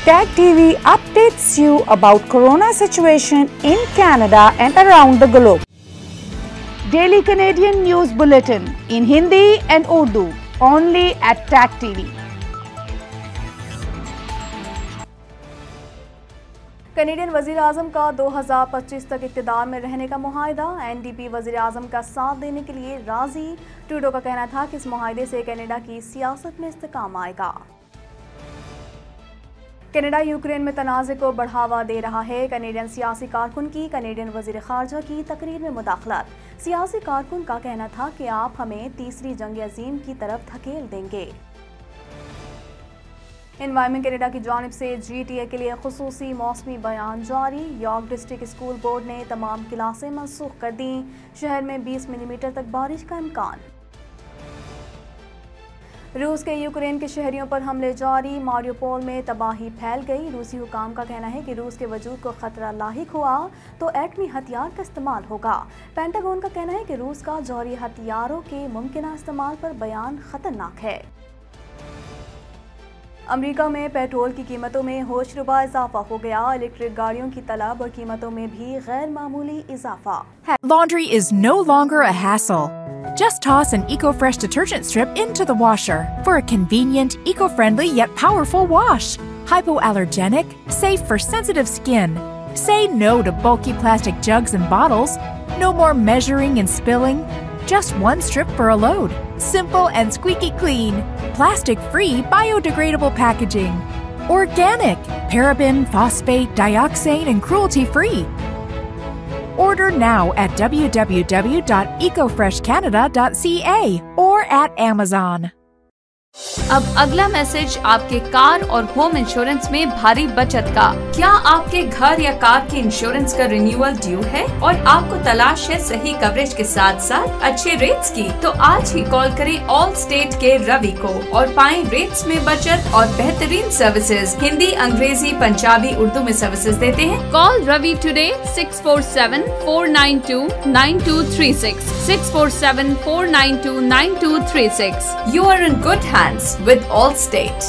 Tag TV updates you about Corona situation in Canada and around the globe. Daily Canadian News Bulletin in Hindi and Urdu only at Tag TV. Canadian वज़ीर आज़म का 2025 तक इक़्तिदार में रहने का मुआहदा। NDP वज़ीर आज़म का साथ देने के लिए राज़ी। ट्रूडो का कहना था कि इस मुआहदे से कनाडा की सियासत में इस्तेकाम आएगा। कनाडा यूक्रेन में तनाज़े को बढ़ावा दे रहा है। कनेडियन सियासी कारकुन की कनेडियन वज़ीर ख़ारजा की तकरीर में मुदाखलत। सियासी कारकुन का कहना था कि आप हमें तीसरी जंग अज़ीम की तरफ धकेल देंगे। एनवायरमेंट कनाडा की जानिब से GTA के लिए खुसूसी मौसमी बयान जारी। यॉर्क डिस्ट्रिक्ट स्कूल बोर्ड ने तमाम क्लासें मनसूख कर दी। शहर में 20 मिलीमीटर तक बारिश का इम्कान। रूस के यूक्रेन के शहरियों पर हमले जारी। मारियोपोल में तबाही फैल गई। रूसी हुकाम का कहना है कि रूस के वजूद को खतरा लाहिक हुआ तो एटमी हथियार का इस्तेमाल होगा। पेंटागन का कहना है कि रूस का जौहरी हथियारों के मुमकिन इस्तेमाल पर बयान खतरनाक है। अमेरिका में पेट्रोल की कीमतों में होशरुबा इजाफा हो गया। इलेक्ट्रिक गाड़ियों की तलब और कीमतों में भी गैर मामूली इजाफा। Laundry is no longer a hassle. Just toss an EcoFresh detergent strip into the washer for a convenient, eco-friendly yet powerful wash. Hypoallergenic, safe for sensitive skin. Say no to bulky plastic jugs and bottles. No more measuring and spilling. Just one strip for a load. Simple and squeaky clean. Plastic-free, biodegradable packaging. Organic, paraben, phosphate, dioxane, and cruelty-free. Order now at www.ecofreshcanada.ca or at Amazon. अब अगला message आपके car और home insurance में भारी बचत का। क्या आपके घर या कार की इंश्योरेंस का रिन्यूअल ड्यू है और आपको तलाश है सही कवरेज के साथ साथ अच्छे रेट्स की? तो आज ही कॉल करें ऑल स्टेट के रवि को और पाएं रेट्स में बचत और बेहतरीन सर्विसेज। हिंदी, अंग्रेजी, पंजाबी, उर्दू में सर्विसेज देते हैं। Call Ravi today 647-492-9236 647-492-9236। You are in good hands with Allstate.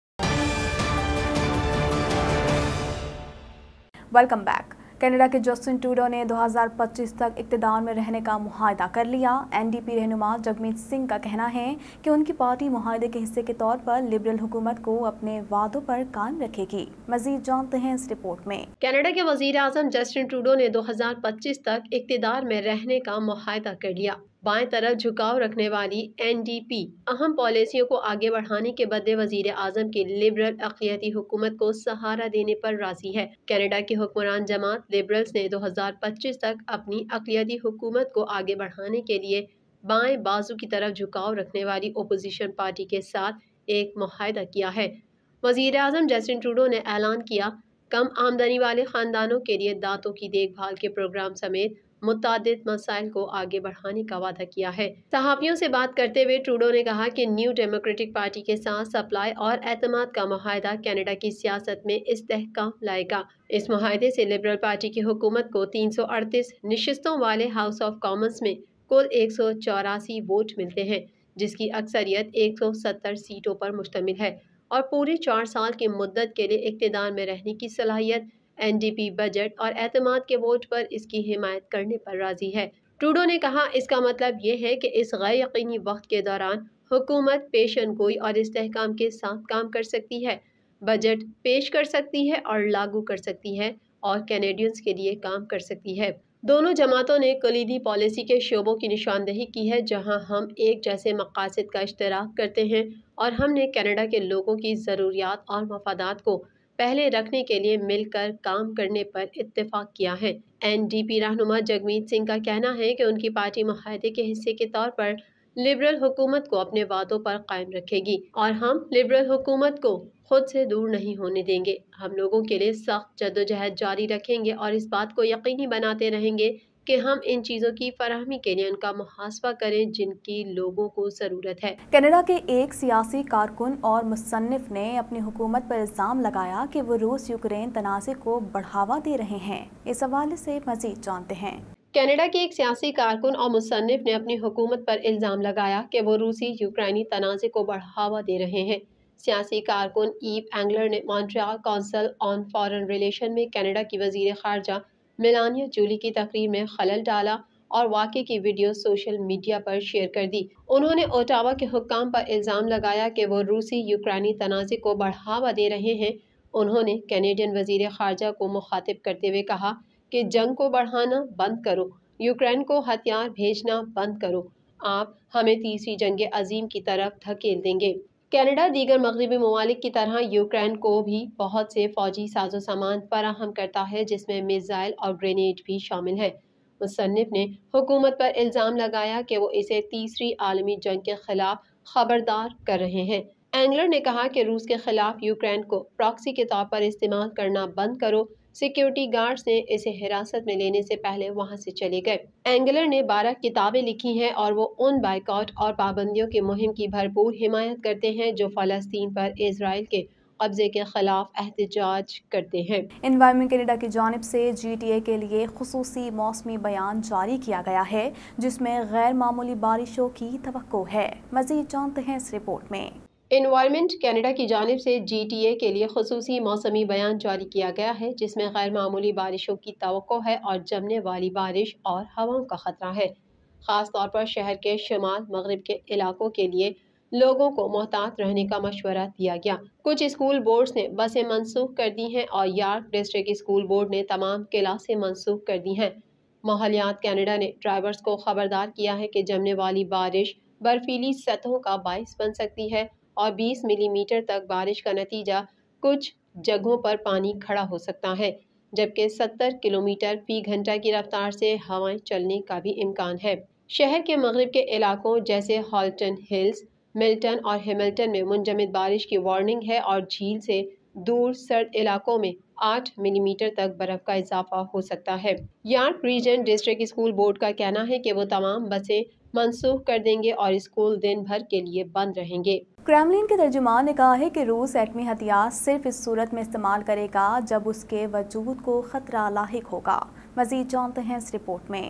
Welcome back. Canada के जस्टिन ट्रूडो ने 2025 तक इक़्तिदार में रहने का मुआहदा कर लिया। एनडीपी रहनुमा जगमीत सिंह का कहना है कि उनकी पार्टी मुआहदे के हिस्से के तौर पर लिबरल हुकूमत को अपने वादों पर कायम रखेगी। मजीद जानते हैं इस रिपोर्ट में। कनाडा के वज़ीर आज़म जस्टिन ट्रूडो ने 2025 तक इक़्तिदार में रहने का मुआहदा कर लिया। बाएं तरफ झुकाव रखने वाली एनडीपी अहम पॉलिसियों को आगे बढ़ाने के बदले वजीर आजम की लिबरल अक़लियती हुकूमत को सहारा देने पर राजी है। कनाडा की हुक्मरान जमात लिबरल्स ने 2025 तक अपनी अक़लियती हुकूमत को आगे बढ़ाने के लिए बाएं बाजू की तरफ झुकाव रखने वाली ओपोजिशन पार्टी के साथ एक मुआहदा किया है। वजीर आजम जस्टिन ट्रूडो ने ऐलान किया कम आमदनी वाले खानदानों के लिए दांतों की देखभाल के प्रोग्राम समेत मुतादिद मसाइल को आगे बढ़ाने का वादा किया है। सहाफ़ियों से बात करते हुए ट्रूडो ने कहा कि न्यू डेमोक्रेटिक पार्टी के साथ सप्लाई और एतमाद का मुआहदा कनाडा की सियासत में इस्तेहकाम लाएगा। इस मुआहदे से लिबरल पार्टी की हुकूमत को 338 नशिस्तों वाले हाउस ऑफ कॉमन्स में कुल 184 वोट मिलते हैं, जिसकी अक्सरियत 170 सीटों पर मुश्तमिल है और पूरे 4 साल की मुद्दत के लिए इक़्तिदार में रहने की सलाहियत। एनडीपी बजट और एतमाद के वोट पर इसकी हिमायत करने पर राजी है। ट्रूडो ने कहा इसका मतलब ये है कि इस गैर यकीनी वक्त के दौरान हुकूमत पेशन गोई और इस्तेहकाम के साथ काम कर सकती है, बजट पेश कर सकती है और लागू कर सकती है और कैनेडियंस के लिए काम कर सकती है। दोनों जमातों ने कलीदी पॉलिसी के शोबों की निशानदेही की है जहां हम एक जैसे मकासद का इश्तराक करते हैं और हमने कनाडा के लोगों की ज़रूरियात और मफादात को पहले रखने के लिए मिलकर काम करने पर इत्तेफाक किया है। एनडीपी रहनुमा जगमीत सिंह का कहना है कि उनकी पार्टी मुआहदे के हिस्से के तौर पर लिबरल हुकूमत को अपने वादों पर कायम रखेगी और हम लिबरल हुकूमत को खुद से दूर नहीं होने देंगे। हम लोगों के लिए सख्त जद्दोजहद जारी रखेंगे और इस बात को यकीनी बनाते रहेंगे कि हम इन चीज़ों की फराहमी के लिए उनका मुहासबा करें जिनकी लोगों को ज़रूरत है। कनाडा के एक सियासी कारकुन और मुसन्निफ ने अपनी हुकूमत पर इल्ज़ाम लगाया कि वो रूस यूक्रेन तनाज़े को बढ़ावा दे रहे हैं। इस हवाले से मज़ीद जानते हैं। कनाडा के एक सियासी कारकुन और मुसन्निफ ने अपनी हुकूमत पर इल्ज़ाम लगाया कि वो रूसी यूक्रेनी तनाज़े को बढ़ावा दे रहे हैं। सियासी कारकुन ईव एंगलर ने Montreal council on foreign relation में कनाडा की वजीर खारजा मेलानिया जूली की तकरीर में खलल डाला और वाक़े की वीडियो सोशल मीडिया पर शेयर कर दी। उन्होंने ओटावा के हुक्काम पर इल्ज़ाम लगाया कि वो रूसी यूक्रेनी तनाज़े को बढ़ावा दे रहे हैं। उन्होंने कैनेडियन वजीर खारजा को मुखातिब करते हुए कहा कि जंग को बढ़ाना बंद करो, यूक्रेन को हथियार भेजना बंद करो, आप हमें तीसरी जंग अजीम की तरफ धकेल देंगे। कनाडा दीगर मगरबी ममालिक की तरह यूक्रेन को भी बहुत से फौजी साजो सामान फराहम करता है, जिसमें मिसाइल और ग्रेनेड भी शामिल है। मुसन्निफ ने हुकूमत पर इल्ज़ाम लगाया कि वो इसे तीसरी आलमी जंग के खिलाफ खबरदार कर रहे हैं। एंगलर ने कहा कि रूस के खिलाफ यूक्रेन को प्रॉक्सी के तौर पर इस्तेमाल करना बंद करो। सिक्योरिटी गार्ड्स ने इसे हिरासत में लेने से पहले वहां से चले गए। एंगलर ने 12 किताबें लिखी हैं और वो उन बाइकआउट और पाबंदियों की मुहिम की भरपूर हिमायत करते हैं जो फ़लस्तीन पर इजराइल के कब्जे के खिलाफ एहतजाज करते हैं। एनवायरनमेंट कनाडा की जानिब से GTA के लिए खुसूसी मौसमी बयान जारी किया गया है, जिसमें गैर मामूली बारिशों की तवक्को है। मज़ीद जानते हैं इस रिपोर्ट में। एनवायरनमेंट कनाडा की जानिब से GTA के लिए खुसूसी मौसमी बयान जारी किया गया है, जिसमें गैर मामूली बारिशों की तवक्को है और जमने वाली बारिश और हवाओं का खतरा है। ख़ास तौर पर शहर के शुमाल मगरिब के इलाकों के लिए लोगों को मोहतात रहने का मशवरा दिया गया। कुछ स्कूल बोर्ड्स ने बसें मनसूख कर दी हैं और यार्क डिस्ट्रिक्ट स्कूल बोर्ड ने तमाम क्लासें मनसूख कर दी हैं। माहौलियात कनाडा ने ड्राइवर्स को खबरदार किया है कि जमने वाली बारिश बर्फीली सतहों का बाइस बन सकती है और 20 मिलीमीटर तक बारिश का नतीजा कुछ जगहों पर पानी खड़ा हो सकता है, जबकि 70 किलोमीटर फी घंटा की रफ्तार से हवाएं चलने का भी इम्कान है। शहर के मगरिब के इलाकों जैसे हॉल्टन हिल्स, मिल्टन और हैमिल्टन में मुंजमद बारिश की वार्निंग है और झील से दूर सर्द इलाकों में 8 मिलीमीटर तक बर्फ का इजाफा हो सकता है। York region district school board का कहना है कि वो तमाम बसें मनसूख कर देंगे और स्कूल दिन भर के लिए बंद रहेंगे। क्रेमलिन के तर्जुमान ने कहा है कि रूस एटमी हथियार सिर्फ इस सूरत में इस्तेमाल करेगा जब उसके वजूद को खतरा लाहिक होगा। मज़ीद जानते हैं इस रिपोर्ट में।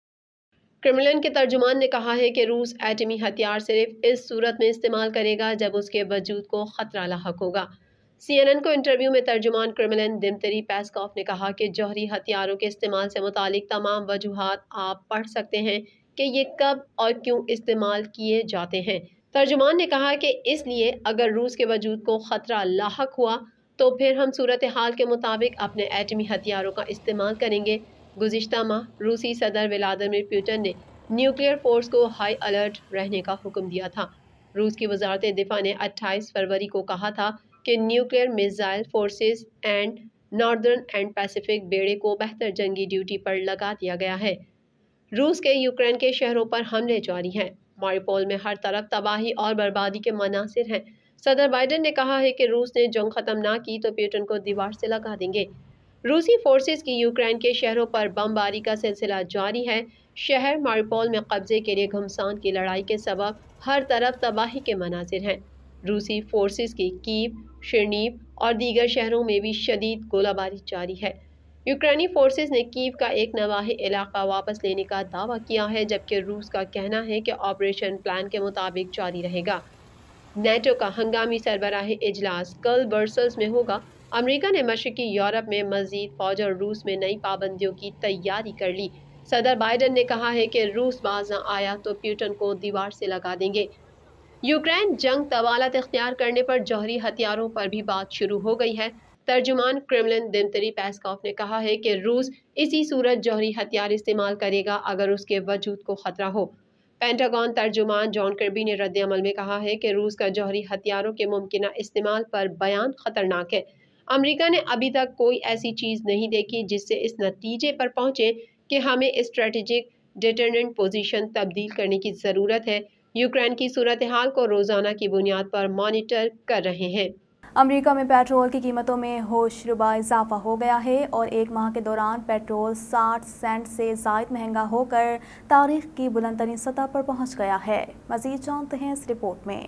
क्रेमलिन के तर्जुमान ने कहा है कि रूस एटमी हथियार सिर्फ इस सूरत में इस्तेमाल करेगा जब उसके वजूद को खतरा लाहिक होगा। CNN को इंटरव्यू में तर्जुमान क्रेमलिन दिमित्री पेस्कोव ने कहा कि जौहरी हथियारों के इस्तेमाल से मुतालिक तमाम वजूहात आप पढ़ सकते हैं कि ये कब और क्यों इस्तेमाल किए जाते हैं। तर्जुमान ने कहा कि इसलिए अगर रूस के वजूद को खतरा लाहिक हुआ तो फिर हम सूरत हाल के मुताबिक अपने एटमी हथियारों का इस्तेमाल करेंगे। गुज़िश्ता माह रूसी सदर व्लादिमीर पुतिन ने न्यूक्लियर फोर्स को हाई अलर्ट रहने का हुक्म दिया था। रूस की वजारत दिफा ने 28 फरवरी को कहा था कि nuclear missile forces and northern and Pacific बेड़े को बेहतर जंगी ड्यूटी पर लगा दिया गया है। रूस के यूक्रेन के शहरों पर हमले जारी हैं। मारियोपोल में हर तरफ तबाही और बर्बादी के मनासिर हैं। सदर बाइडेन ने कहा है कि रूस ने जंग खत्म ना की तो पुतिन को दीवार से लगा देंगे। रूसी फोर्सेस की यूक्रेन के शहरों पर बमबारी का सिलसिला जारी है। शहर मारियोपोल में कब्जे के लिए घमसान की लड़ाई के सबब हर तरफ तबाही के मनासिर हैं। रूसी फोर्सेस की कीव, शिरनीव और दीगर शहरों में भी शदीद गोलाबारी जारी है। यूक्रेनी फोर्सेस ने कीव का एक नवाही इलाका वापस लेने का दावा किया है, जबकि रूस का कहना है कि ऑपरेशन प्लान के मुताबिक जारी रहेगा। नेटो का हंगामी सरबराही इजलास कल ब्रसेल्स में होगा। अमेरिका ने मशरकी यूरोप में मजीद फौज और रूस में नई पाबंदियों की तैयारी कर ली। सदर बाइडेन ने कहा है कि रूस बाज न आया तो पुतिन को दीवार से लगा देंगे। यूक्रेन जंग तवालत इख्तियार करने पर जौहरी हथियारों पर भी बात शुरू हो गई है। तर्जुमान क्रेमलिन दिमित्री पेस्कोव ने कहा है कि रूस इसी सूरत जौहरी हथियार इस्तेमाल करेगा अगर उसके वजूद को खतरा हो। पेंटागन तर्जुमान जॉन कर्बी ने रद्द अमल में कहा है कि रूस का जौहरी हथियारों के मुमकिन इस्तेमाल पर बयान खतरनाक है। अमेरिका ने अभी तक कोई ऐसी चीज़ नहीं देखी जिससे इस नतीजे पर पहुंचे कि हमें स्ट्रेटेजिक डिटररेंट पोजीशन तब्दील करने की ज़रूरत है। यूक्रेन की सूरत हाल को रोज़ाना की बुनियाद पर मॉनिटर कर रहे हैं। अमेरिका में पेट्रोल की कीमतों में होशरुबा इजाफा हो गया है और एक माह के दौरान पेट्रोल 60 सेंट से ज़ायद महंगा होकर तारीख की बुलंदतरीन सतह पर पहुंच गया है। मज़ीद जानते हैं इस रिपोर्ट में।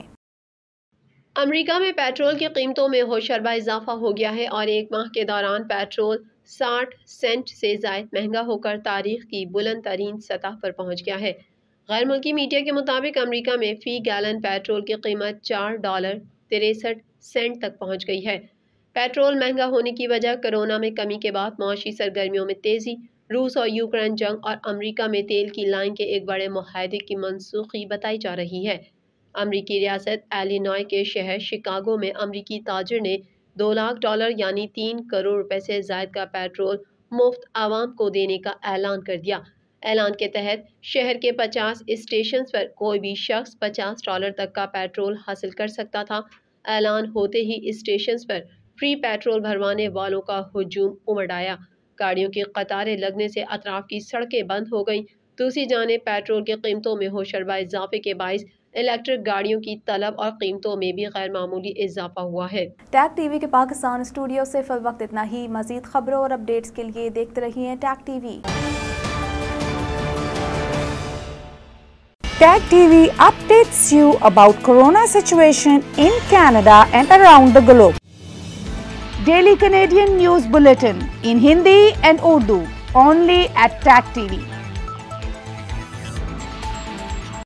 अमेरिका में पेट्रोल की कीमतों में होशरुबा इजाफा हो गया है और एक माह के दौरान पेट्रोल 60 सेंट से ज़ायद महंगा होकर तारीख की बुलंदतरीन सतह पर पहुंच गया है। गैर मुल्की मीडिया के मुताबिक अमेरिका में फ़ी गैलन पेट्रोल की कीमत $4 63 सेंट तक पहुंच गई है। पेट्रोल महंगा होने की वजह कोरोना में कमी के बाद मौशी सरगर्मियों में तेजी, रूस और यूक्रेन जंग और अमेरिका में तेल की लाइन के एक बड़े मुआहदे की मनसूखी बताई जा रही है। अमेरिकी रियासत इलिनॉय के शहर शिकागो में अमेरिकी ताजिर ने $2 लाख यानी 3 करोड़ रुपए से ज़ायद का पेट्रोल मुफ्त आवाम को देने का ऐलान कर दिया। ऐलान के तहत शहर के 50 स्टेशन पर कोई भी शख्स $50 तक का पेट्रोल हासिल कर सकता था। ऐलान होते ही स्टेशन पर फ्री पेट्रोल भरवाने वालों का हुजूम उमड़ आया। गाड़ियों की कतारें लगने से अतराफ की सड़कें बंद हो गईं। दूसरी जानिब पेट्रोल की कीमतों में होशरबा इजाफे के बाइस इलेक्ट्रिक गाड़ियों की तलब और कीमतों में भी गैर मामूली इजाफा हुआ है। टैग टीवी के पाकिस्तान स्टूडियो से फिल वक्त इतना ही। मजीद खबरों और अपडेट्स के लिए देखते रहिए Tag TV. Tag TV updates you about Corona situation in Canada and around the globe. Daily Canadian News Bulletin in Hindi and Urdu only at Tag TV.